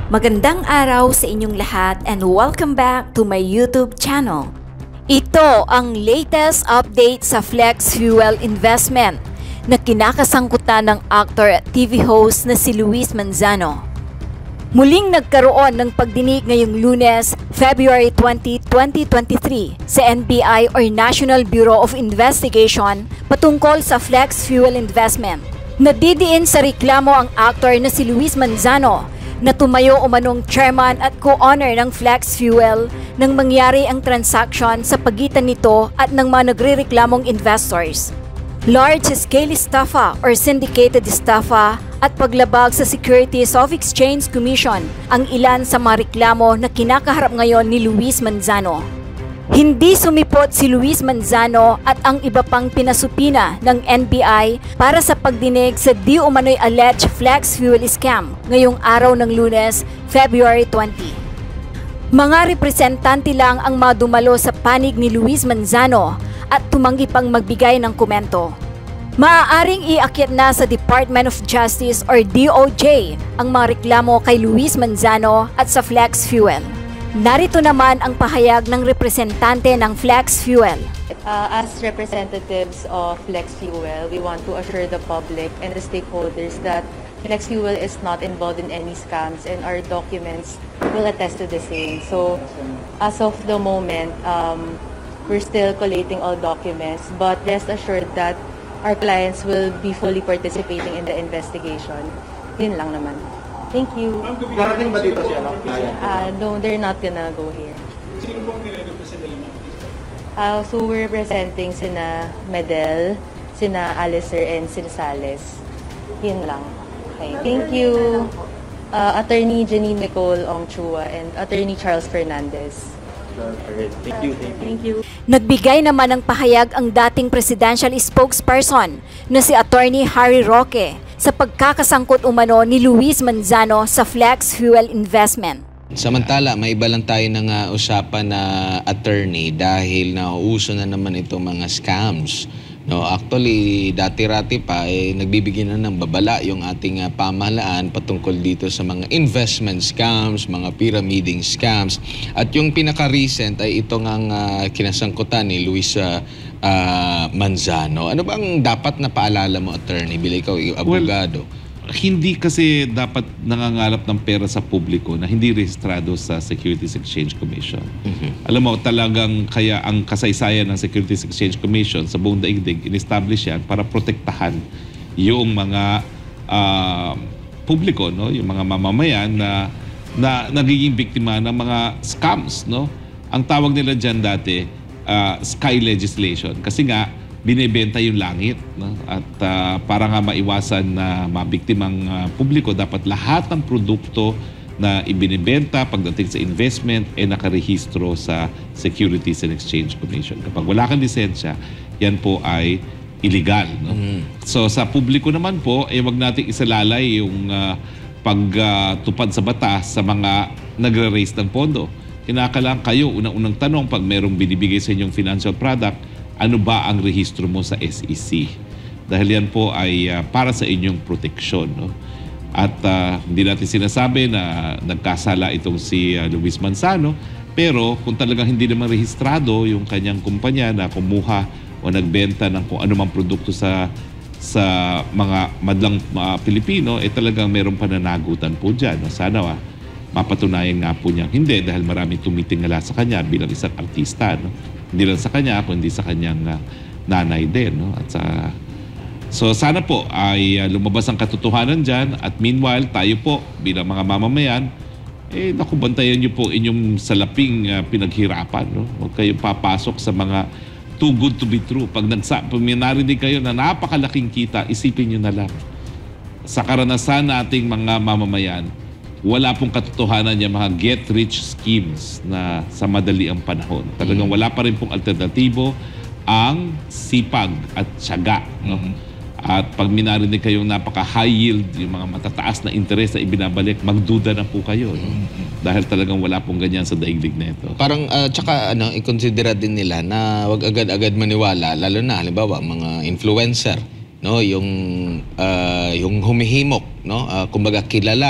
Magandang araw sa inyong lahat and welcome back to my YouTube channel. Ito ang latest update sa Flex Fuel Investment na kinakasangkutan ng actor at TV host na si Luis Manzano. Muling nagkaroon ng pagdinig ngayong Lunes, February 20, 2023 sa NBI or National Bureau of Investigation patungkol sa Flex Fuel Investment. Nadidiin sa reklamo ang actor na si Luis Manzano na tumayo umanong chairman at co-owner ng Flex Fuel nang mangyari ang transaction sa pagitan nito at ng mga nagrereklamong investors. Large-scale estafa or syndicated estafa at paglabag sa Securities of Exchange Commission ang ilan sa mga reklamo na kinakaharap ngayon ni Luis Manzano. Hindi sumipot si Luis Manzano at ang iba pang pinasupina ng NBI para sa pagdinig sa di umano'y alleged Flex Fuel scam ngayong araw ng Lunes, February 20. Mga representante lang ang madumalo sa panig ni Luis Manzano at tumanggi pang magbigay ng komento. Maaaring iakyat na sa Department of Justice or DOJ ang mga reklamo kay Luis Manzano at sa Flex Fuel. Narito naman ang pahayag ng representante ng Flex Fuel. As representatives of Flex Fuel, we want to assure the public and the stakeholders that Flex Fuel is not involved in any scams and our documents will attest to the same. So, as of the moment, we're still collating all documents, but rest assured that our clients will be fully participating in the investigation. Yun lang naman. Thank you. Darating ba dito siya? No, they're not gonna go here. Sino pong nire-represent nila? So we're representing sina Medel, sina Alicer, and sina Sales. Yun lang. Okay, thank you. Attorney Janine Nicole Ongchua and Attorney Charles Fernandez. Thank you. Thank you. Nagbigay naman ng pahayag ang dating presidential spokesperson na si Attorney Harry Roque sa pagkakasangkot umano ni Luis Manzano sa Flex Fuel Investment. Samantala, may iba lang tayo ng usapan na attorney dahil nauuso na naman itong mga scams. No, actually, dati-rati pa nagbibigyan na ng babala yung ating pamahalaan patungkol dito sa mga investment scams, mga pyramiding scams. At yung pinaka-recent ay itong ang kinasangkutan ni Luis Manzano. Ano bang dapat na paalala mo, attorney? Bila ikaw, abogado. Hindi kasi dapat nangangalap ng pera sa publiko na hindi rehistrado sa Securities Exchange Commission. Alam mo, talagang kaya ang kasaysayan ng Securities Exchange Commission sa buong daigdig, in-establish yan para protektahan yung mga publiko, no? Yung mga mamamayan na nagiging biktima ng mga scams. No? Ang tawag nila dyan dati, sky legislation. Kasi nga, binebenta yung langit. No? At para nga maiwasan na mabiktimang publiko, dapat lahat ng produkto na ibinibenta pagdating sa investment ay nakarehistro sa Securities and Exchange Commission. Kapag wala kang lisensya, yan po ay illegal. No? So sa publiko naman po, wag nating isalalay yung pagtupad sa batas sa mga nagre-raise ng pondo. Kinakalang kayo, unang-unang tanong, pag merong binibigay sa inyong financial product, ano ba ang rehistro mo sa SEC? Dahil yan po ay para sa inyong proteksyon. No? At hindi natin sinasabi na nagkasala itong si Luis Manzano, pero kung talagang hindi naman rehistrado yung kanyang kumpanya na kumuha o nagbenta ng kung anumang produkto sa mga madlang Pilipino, talagang mayroong pananagutan po dyan. No? Sana mapatunayan nga po niya. Hindi, dahil marami tumitingala sa kanya bilang isang artista. No? Hindi lang sa kanya, kundi sa kanyang nanay din. No? At so sana po ay lumabas ang katotohanan dyan. At meanwhile, tayo po bilang mga mamamayan, nakubantayan niyo po inyong salaping pinaghirapan. No? Huwag kayong papasok sa mga too good to be true. Pag narinig kayo na napakalaking kita, isipin niyo na lang. Sa karanasan nating mga mamamayan, wala pong katotohanan yung mga get-rich schemes na sa madali ang panahon. Talagang wala pa rin pong alternatibo ang sipag at tiyaga. No? At pag minarinig kayong napaka-high yield, yung mga matataas na interest na ibinabalik, magduda na po kayo. No? Dahil talagang wala pong ganyan sa daigdig na ito. Parang, tsaka i-considera din nila na wag agad-agad maniwala, lalo na, halimbawa, mga influencer, no? Yung humihimok, no? Kumbaga kilala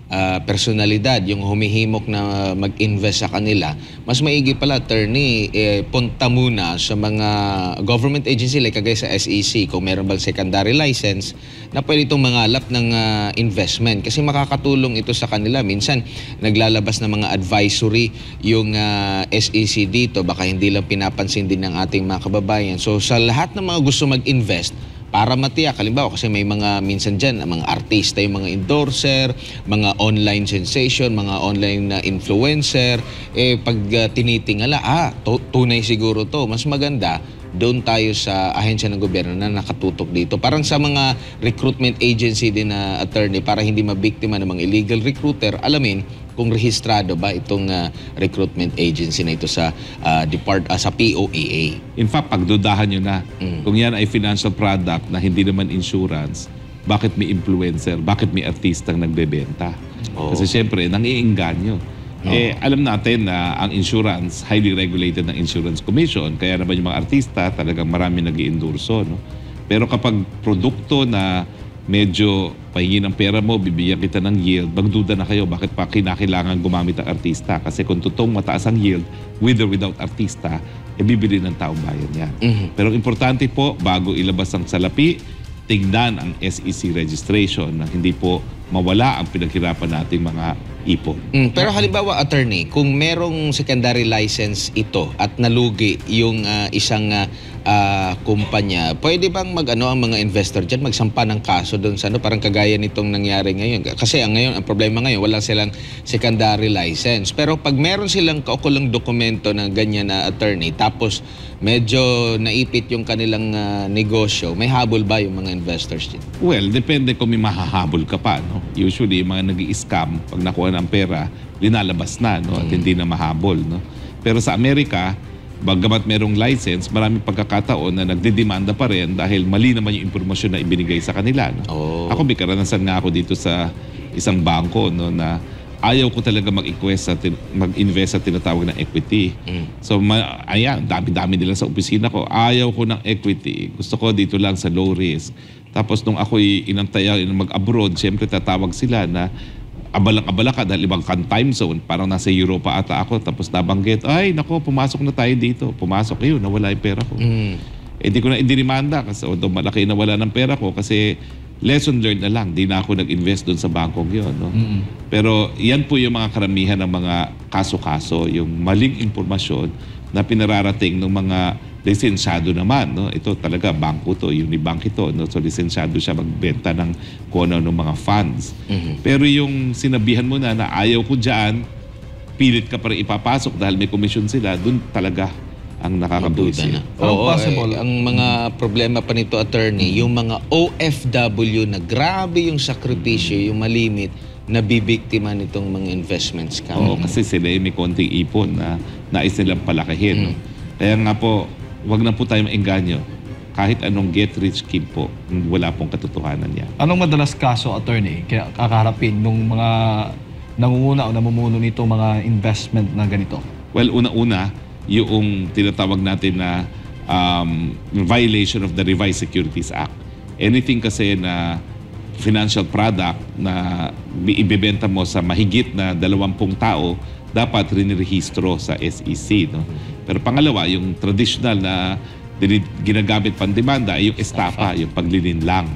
personalidad, yung humihimok na mag-invest sa kanila, mas maigi pala, attorney, punta muna sa mga government agency like kagaya sa SEC, kung meron bang secondary license, na pwede itong mangalap ng investment. Kasi makakatulong ito sa kanila. Minsan, naglalabas ng mga advisory yung SEC dito. Baka hindi lang pinapansin din ng ating mga kababayan. So, sa lahat ng mga gusto mag-invest, para matiyak, halimbawa kasi may mga minsan dyan, mga artista, yung mga endorser, mga online sensation, mga online na influencer, pag tinitingala, tunay siguro to, mas maganda, doon tayo sa ahensya ng gobyerno na nakatutok dito. Parang sa mga recruitment agency din na attorney, para hindi mabiktima ng mga illegal recruiter, alamin kung rehistrado ba itong recruitment agency na ito sa sa POEA. In fact, pagdudahan nyo na, kung yan ay financial product na hindi naman insurance, bakit may influencer, bakit may artistang nagbebenta? Kasi syempre, nangiinganyo. Alam natin na ang insurance, highly regulated ng Insurance Commission, kaya naman yung mga artista, talagang marami nag-i-endorso. No? Pero kapag produkto na medyo pahingi ng pera mo, bibigyan kita ng yield, magduda na kayo bakit pa kinakailangan gumamit ang artista. Kasi kung totoong mataas ang yield, with or without artista, bibili ng taong bayan yan. Pero importante po, bago ilabas ang salapi, tignan ang SEC registration na hindi po mawala ang pinaghirapan nating mga ipon. Pero halimbawa, attorney, kung merong secondary license ito at nalugi yung isang kumpanya, pwede bang ang mga investor dyan magsampa ng kaso doon sa parang kagaya nitong nangyari ngayon? Kasi ang problema ngayon, wala silang secondary license. Pero pag meron silang kaukulang dokumento na ganyan na attorney, tapos medyo naipit yung kanilang negosyo, may habol ba yung mga investors dyan? Well, depende kung may mahahabol ka pa. No? Usually, yung mga nag-i-scam, pag nakuha ng pera, linalabas na, no? At hindi na mahabol. No? Pero sa Amerika, bagamat merong license, maraming pagkakataon na nagdedemanda pa rin dahil mali naman yung impormasyon na ibinigay sa kanila. No? Oh. Ako, may karanasan nga ako dito sa isang bangko, no, na ayaw ko talaga mag-invest sa tinatawag na equity. So, ayan, dami-dami nila sa opisina ko. Ayaw ko ng equity. Gusto ko dito lang sa low risk. Tapos nung ako'y inantayan mag-abroad, siyempre tatawag sila na abalang-abala ka dahil ibang time zone. Parang nasa Europa ata ako. Tapos nabanggit, ay, nako, pumasok na tayo dito. Pumasok kayo, nawala yung pera ko. Di ko na idinimanda kasi malaki na wala ng pera ko kasi lesson learned na lang. Di na ako nag-invest doon sa bangkong yun. No? Pero yan po yung mga karamihan ng mga kaso-kaso, yung maling impormasyon na pinararating ng mga lisensyado naman. No? Ito talaga, bangko to, Unibank ito. No? So lisensyado siya magbenta ng kung ano ng mga funds. Pero yung sinabihan mo na ayaw ko dyan, pilit ka pa rin ipapasok dahil may komisyon sila, dun talaga ang nakakabuisi. Oo, ang mga problema pa nito, attorney, yung mga OFW na grabe yung sakripisyo, yung malimit, nabibiktima nitong mga investment scam. Oo, kasi sila may konting ipon na nais nilang palakihin. No? Kaya nga po, wag na po tayo maengganyo. Kahit anong get-rich scheme po, wala pong katotohanan yan. Anong madalas kaso, attorney, kaya kakaharapin nung mga nangunguna o namumuno nito mga investment na ganito? Well, una-una, yung tinatawag natin na violation of the Revised Securities Act. Anything kasi na financial product na ibebenta mo sa mahigit na 20 tao, dapat rinirehistro sa SEC. No? Pero pangalawa, yung traditional na ginagamit pandemanda ay yung estafa, yung paglilinlang.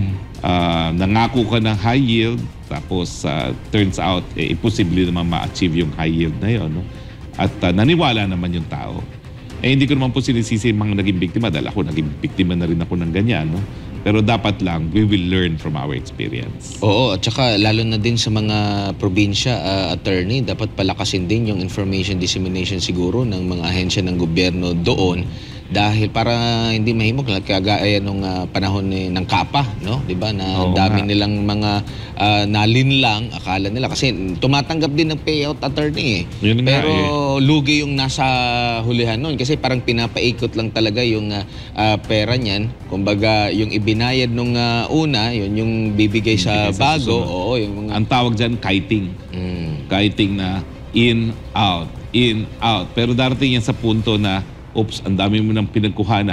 Nangako ka ng high yield, tapos turns out, imposible naman ma-achieve yung high yield na yun. No? At naniwala naman yung tao. Hindi ko naman po sinisisi yung mga naging biktima dahil ako naging biktima na rin ako ng ganyan. No? Pero dapat lang, we will learn from our experience. Oo, at saka lalo na din sa mga probinsya, attorney, dapat palakasin din yung information dissemination siguro ng mga ahensya ng gobyerno doon. Dahil para hindi mahimok, kagaya nung panahon ng Kapa, no? 'Di ba? Na dami nilang mga nalinlang, akala nila kasi tumatanggap din ng payout, attorney. Pero lugi yung nasa hulihan noon kasi parang pinapaikot lang talaga yung pera niyan. Kumbaga, yung ibinayad nung una, yun yung bibigay sa bago. Oo, yung mga... Ang tawag diyan kiting. Kiting na in, out. Pero darating yan sa punto na oops, ang dami mo ng pinagkuhanan,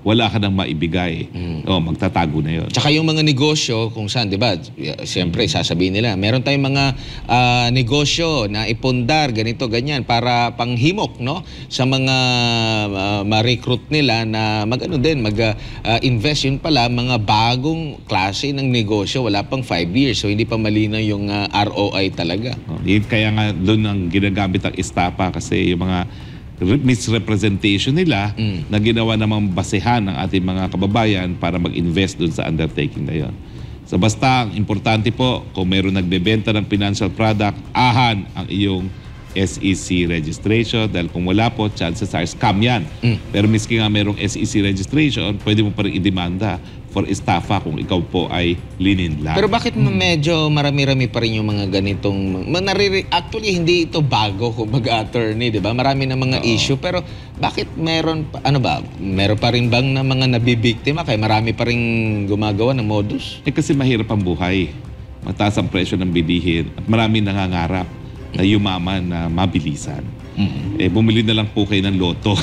wala ka nang maibigay. Magtatago na yun. Tsaka yung mga negosyo kung saan, di ba, siyempre sasabihin nila, meron tayong mga negosyo na ipundar, ganito, ganyan, para panghimok, no? Sa mga ma-recruit nila na mag-invest. Yun pala, mga bagong klase ng negosyo, wala pang 5 years. So, hindi pa malinaw yung ROI talaga. Kaya nga doon ang ginagamit ang estafa kasi yung mga misrepresentation nila na ginawa namang basehan ng ating mga kababayan para mag-invest dun sa undertaking na yon. So basta, importante po, kung meron nagbebenta ng financial product, ahan ang iyong SEC registration dahil kung wala po, chances are scam yan. Pero miski nga merong SEC registration, pwede mo pa rin idemanda for estafa kung ikaw po ay linin lang. Pero bakit medyo marami-rami pa rin yung mga ganitong... Actually, hindi ito bago kung mag-attorney, di ba? Marami na mga issue. Pero bakit meron pa rin bang na mga nabibiktima? Kaya marami pa rin gumagawa ng modus? Kasi mahirap ang buhay. Mataas ang presyo ng bilihin at marami nangangarap na yumaman na mabilisan. Bumili na lang po kayo ng loto.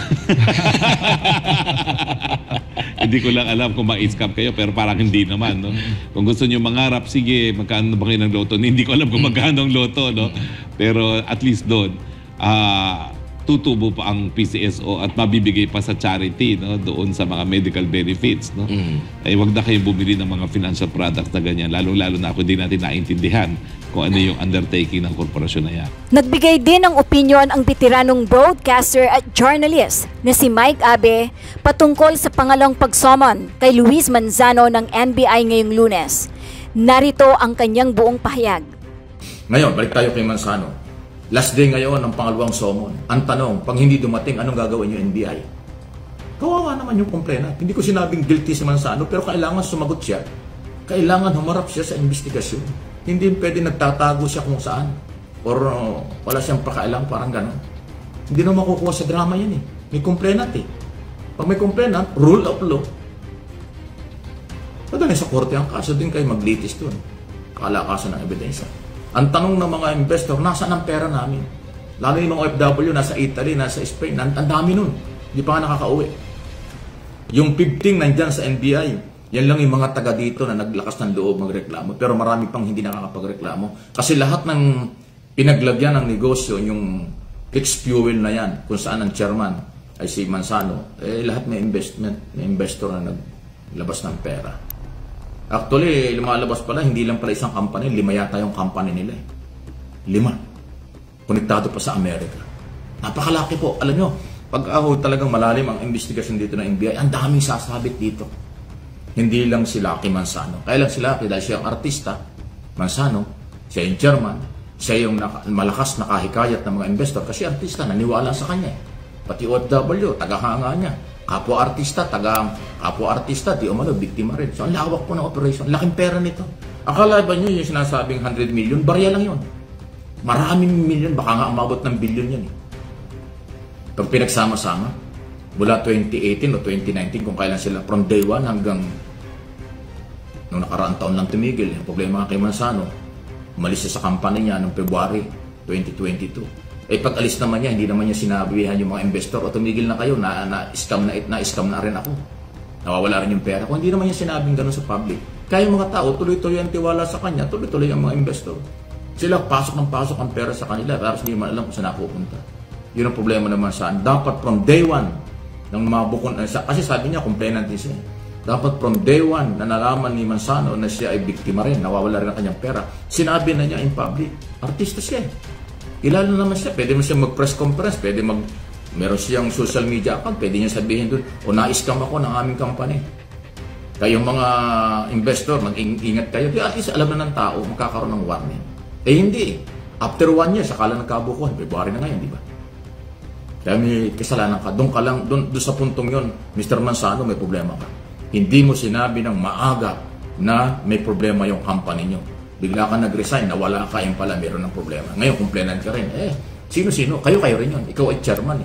Hindi ko lang alam kung ma-scam kayo, pero parang hindi naman, no? Kung gusto nyo mangarap, sige, magkano ba kayo ng loto? Hindi ko alam kung magkano ang loto, no? Pero at least doon, tutubo pa ang PCSO at mabibigay pa sa charity, no? Doon sa mga medical benefits, no? Wag na kayong bumili ng mga financial products na ganyan. Lalo-lalo na ako, hindi natin naintindihan kung ano yung undertaking ng korporasyon na yan. Nagbigay din ng opinyon ang bitiranong broadcaster at journalist na si Mike Abe patungkol sa pangalawang pagsummon kay Luis Manzano ng NBI ngayong Lunes. Narito ang kanyang buong pahayag. Ngayon, balik tayo kay Manzano. Last day ngayon ng pangalawang summon. Ang tanong, pag hindi dumating, anong gagawin yung NBI? Kawawa naman yung complainant. Hindi ko sinabing guilty si Manzano, pero kailangan sumagot siya. Kailangan humarap siya sa investigasyon. Hindi pwede nagtatago siya kung saan. Or wala siyang pakailang, parang gano'n. Hindi na makukuha sa drama yan eh. May complainant eh. Pag may complainant, rule of law. Padali sa korte ang kaso din kayo maglitis doon. Kalakasan ng ebidensya. Ang tanong ng mga investor, nasaan ang pera namin? Lalo yung mga OFW, nasa Italy, nasa Spain, ang dami nun. Hindi pa nga nakakauwi. Yung 15 nandyan sa NBI, yan lang yung mga taga dito na naglakas ng loob magreklamo. Pero marami pang hindi nakakapagreklamo. Kasi lahat ng pinaglagyan ng negosyo, yung ex-fuel na yan, kung saan ang chairman ay si Manzano, lahat may investment, may investor na naglabas ng pera. Actually, lumalabas pala, hindi lang pala isang company, 5 yata yung company nila. 5. Konektado pa sa Amerika. Napakalaki po. Alam nyo, pag talagang malalim ang investigasyon dito ng NBI, ang daming sasabit dito. Hindi lang si Lucky Manzano. Kaya lang si Lucky dahil siya ang artista, Manzano, siya yung chairman, siya yung malakas na kahikayat ng mga investor kasi artista, naniwala sa kanya. Pati OFW, tagahanga niya. Kapwa-artista, kapwa-artista, di umano, biktima rin. So, ang lawak po ng operation. Laking pera nito. Akala ba nyo yung sinasabing 100 million? Barya lang yun. Maraming million, baka nga umabot ng billion yan. Pag pinagsama-sama, mula 2018 o 2019, kung kailan sila, from day 1 hanggang nung nakaraang taon lang tumigil. Yung problema kay Manzano, umalis siya sa company niya noong February 2022. Pag alis naman niya, hindi naman niya sinabihan yung mga investor, o tumigil na kayo, na-scam na rin ako. Nawawala rin yung pera. Kung hindi naman niya sinabing gano'n sa public. Kaya yung mga tao, tuloy-tuloy ang tiwala sa kanya, tuloy-tuloy ang mga investor. Sila, pasok ng pasok ang pera sa kanila, tapos hindi man alam kung saan napupunta. Yun ang problema naman saan. Dapat from day 1, ng mabukon, kasi sabi niya, complainant din siya. Dapat from day 1 na nalaman ni Manzano na siya ay biktima rin, nawawala rin ang kanyang pera, sinabi na niya in public. Artista siya. Kilala naman siya, pwede mo siya mag-press conference, meron siyang social media account, pwede niya sabihin doon, o na-scam ako ng aming company. Kayong mga investor, mag-ingat kayo. At least alam na ng tao, magkakaroon ng warning. Hindi. After 1 year, sakala nagkabukuhan, February na ngayon, di ba? Kaya may kasalanan ka. Doon ka lang, doon sa puntong yon, Mr. Manzano, may problema ka. Hindi mo sinabi ng maaga na may problema yung company nyo. Bigla ka nag-resign, nawala ka, yung pala meron ng problema. Ngayon, complainant ka rin. Sino-sino? Kayo rin yun. Ikaw ay chairman.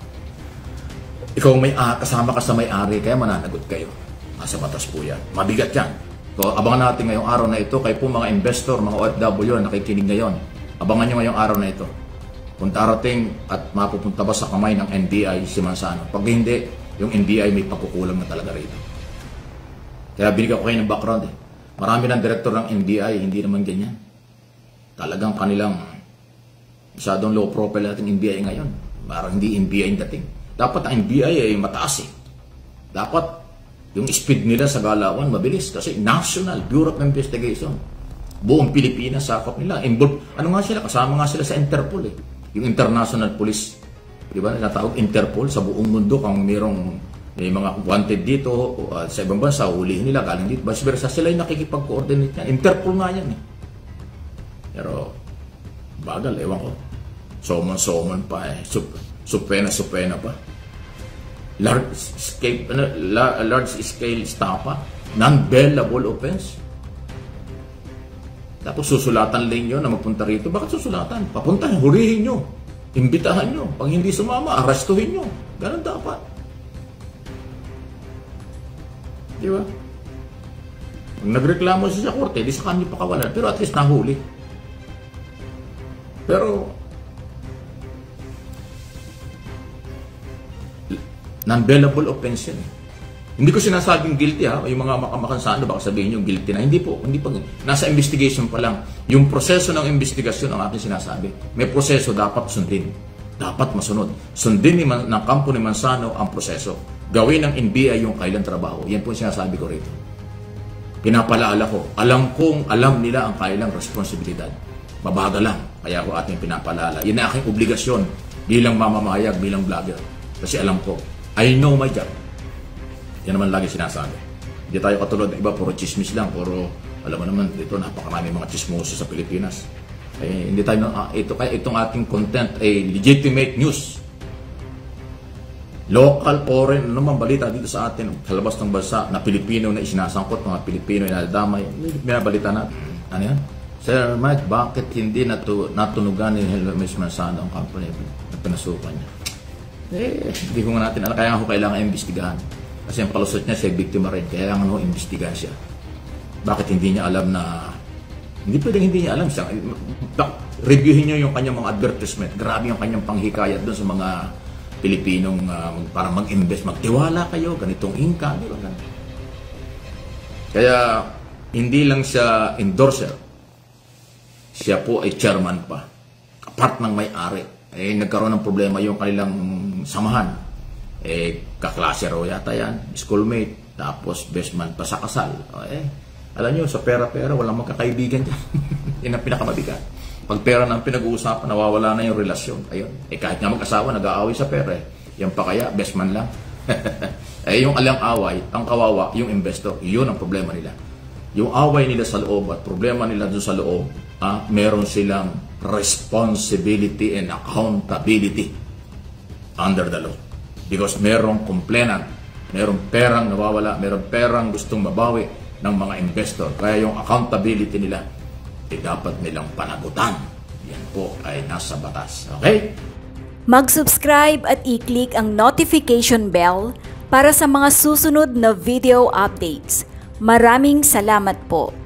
Ikaw may kasama ka sa may-ari, kaya mananagot kayo. Nasa batas po yan. Mabigat yan. So, abangan natin ngayong araw na ito. Kayo po mga investor, mga OFW na nakikinig ngayon. Abangan nyo ngayong araw na ito. Kung darating at mapupunta ba sa kamay ng NBI si Manzano. Pag hindi, Yung NBI may pagkukulang na talaga rito. Kaya binigyan ko kayo ng background eh. Marami ng director ng NBI, hindi naman ganyan. Talagang kanilang masyadong low profile natin NBI ngayon. Parang hindi NBI yung dating. Dapat ang NBI ay mataas eh. Dapat yung speed nila sa galawan mabilis kasi National Bureau of Investigation. Buong Pilipinas sakop nila. Ano nga sila? Kasama nga sila sa Interpol eh. Yung International Police. Di ba? Natawag Interpol sa buong mundo kung may mga wanted dito sa ibang bansa, hulihin nila galing dito. Vice versa, sila yung nakikipag-coordinate niya. Interpol nga yan eh. Pero bagal, ewan ko. Somon pa eh. Supena pa. Large scale stapa. Non-bailable offense. Tapos susulatan lang yun na magpunta rito. Bakit susulatan? Papuntahin, hulihin nyo. Imbitahan nyo. Pag hindi sumama, arrestuhin nyo. Ganun dapat. Di ba? Pag nagreklamo siya sa korte, di sa kanya pakawalan. Pero at least nahuli. Pero non-bailable offense yan. Hindi ko sinasabing guilty ha. Yung mga makamakansa, baka sabihin nyo guilty na. Hindi po. Hindi pa. Nasa investigation pa lang. Yung proseso ng investigasyon ang aking sinasabi. May proseso dapat sundin. Dapat masunod. Sundin ng kampo ni Mansano ang proseso. Gawin ng NBI yung kailang trabaho. Yan po yung sinasabi ko rito. Pinapalaala ko. Alam nila ang kailang responsibilidad. Mabagal lang. Kaya ko ating pinapalaala. Yan ang aking obligasyon bilang mamamayag, bilang vlogger. Kasi alam ko, I know my job. Yan naman lagi sinasabi. Hindi tayo katulad ng iba, puro chismis lang, puro, alam mo naman, dito napakarami mga chismoso sa Pilipinas. Hindi tayo, itong ating content ay legitimate news. Local, foreign, ano naman balita dito sa atin, sa labas ng bansa, na Pilipino na isinasangkot, mga Pilipino na nadamay, binabalita natin. Ano yan? Sir Mike, bakit hindi natunugan ni Ms. Mansano ang company na pinasukan niya? Hindi ko nga natin alam, kaya ako kailangan imbestigahan. Kasi ang palusot niya, siya biktima rin. Kaya nga imbestigahan siya. Bakit hindi niya alam na... Hindi pwedeng hindi niya alam siya. Reviewin niyo yung kanyang mga advertisement. Grabe yung kanyang panghikayat doon sa mga Pilipinong para mag-invest. Magtiwala kayo, ganitong income. Di ba? Kaya hindi lang siya endorser. Siya po ay chairman pa. Apart ng may-ari. Nagkaroon ng problema yung kanilang samahan. Kaklase raw yata yan, schoolmate, tapos best man pa sa kasal. Alam nyo, sa pera-pera, walang magkakaibigan dyan. Yan ang pinakamabigat. Pag pera na ang pinag-uusapan, nawawala na yung relasyon. Ayun. Kahit nga mag-asawa, nag-aaway sa pera. Yan pa kaya, best man lang. Yung alang away, ang kawawa, yung investor. Yun ang problema nila. Yung away nila sa loob at problema nila doon sa loob, meron silang responsibility and accountability under the law. Because merong complainant, merong perang nawawala, merong perang gustong mabawi ng mga investor. Kaya yung accountability nila, dapat nilang panagutan. Yan po ay nasa batas. Okay? Mag-subscribe at i-click ang notification bell para sa mga susunod na video updates. Maraming salamat po.